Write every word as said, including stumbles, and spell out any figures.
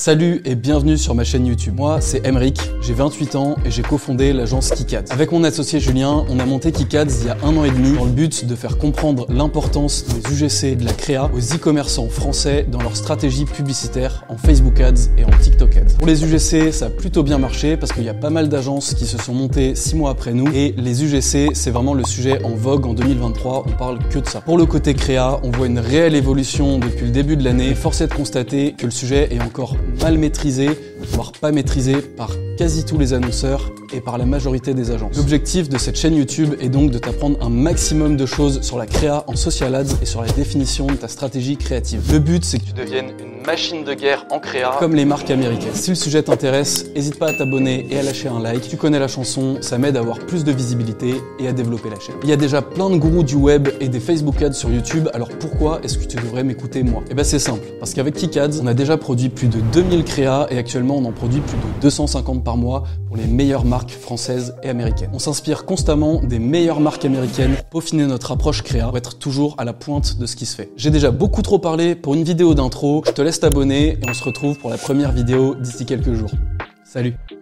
Salut et bienvenue sur ma chaîne YouTube. Moi, c'est Emeric, j'ai vingt-huit ans et j'ai cofondé l'agence KickAds. Avec mon associé Julien, on a monté KickAds il y a un an et demi dans le but de faire comprendre l'importance des U G C et de la créa aux e-commerçants français dans leur stratégie publicitaire en Facebook Ads et en TikTok Ads. Pour les U G C, ça a plutôt bien marché parce qu'il y a pas mal d'agences qui se sont montées six mois après nous et les U G C, c'est vraiment le sujet en vogue en deux mille vingt-trois, on parle que de ça. Pour le côté créa, on voit une réelle évolution depuis le début de l'année et force est de constater que le sujet est encore mal maîtrisé, voire pas maîtrisé par quasi tous les annonceurs et par la majorité des agences. L'objectif de cette chaîne YouTube est donc de t'apprendre un maximum de choses sur la créa en social ads et sur la définition de ta stratégie créative. Le but, c'est que tu deviennes une machine de guerre en créa comme les marques américaines. Si le sujet t'intéresse, n'hésite pas à t'abonner et à lâcher un like. Tu connais la chanson, ça m'aide à avoir plus de visibilité et à développer la chaîne. Il y a déjà plein de gourous du web et des Facebook Ads sur YouTube, alors pourquoi est-ce que tu devrais m'écouter moi? Eh ben c'est simple, parce qu'avec KickAds, on a déjà produit plus de deux mille créas et actuellement on en produit plus de deux cent cinquante par mois pour les meilleures marques françaises et américaines. On s'inspire constamment des meilleures marques américaines pour peaufiner notre approche créa pour être toujours à la pointe de ce qui se fait. J'ai déjà beaucoup trop parlé pour une vidéo d'intro, je te laisse t'abonner et on se retrouve pour la première vidéo d'ici quelques jours. Salut!